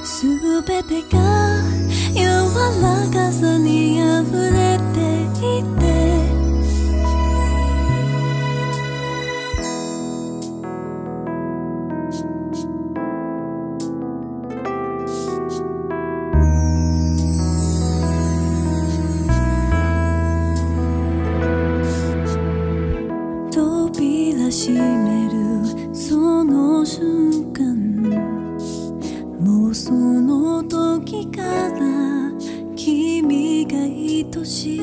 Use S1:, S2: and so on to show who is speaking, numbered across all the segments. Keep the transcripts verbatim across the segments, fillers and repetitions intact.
S1: すべてが柔らかさにあふれていて、扉閉めるその瞬間、もうその時から君が愛しい。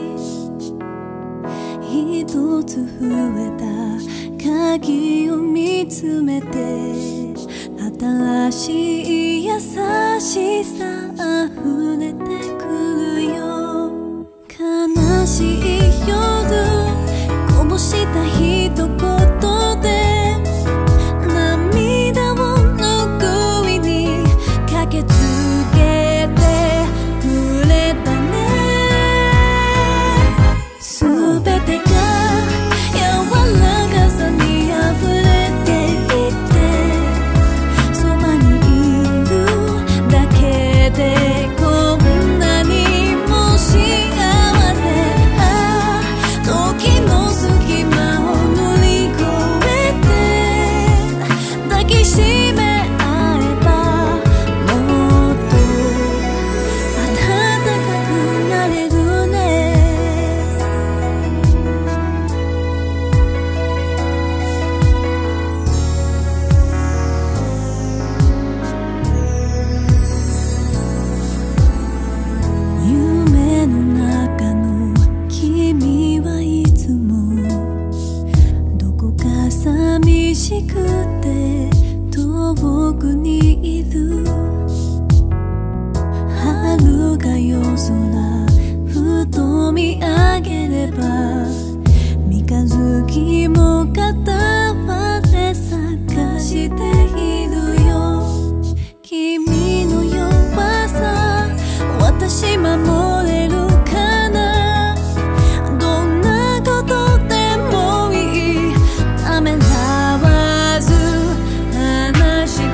S1: 一つ増えた鍵を見つめて、新しい優しさ溢れてくるよ。悲しい夜こぼした一言で涙を拭いに駆けつけてくれたね。すべてが柔らかさにあふれていて、そばにいるだけでこんなにも幸せ。ああ、時の隙間を乗り越えて抱きしめ合えば、もっと暖かくなれるね。夢の中の君はいつもどこか寂しくて遠くにいる。遥か夜空ふと見上げれば、三日月も片割れ探しているよ。君の弱さ私守れるかな。どんなことでもいい、ためらわず話して。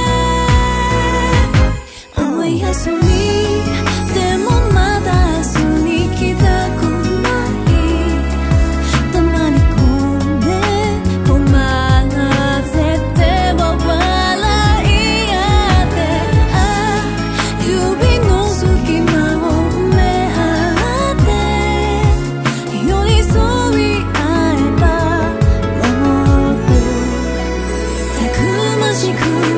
S1: おやすみでもまだ明日に来たくない。たまにこんで困らせては笑い合って、ああ指の隙間を埋め合って寄り添い合えば、もっとたくましく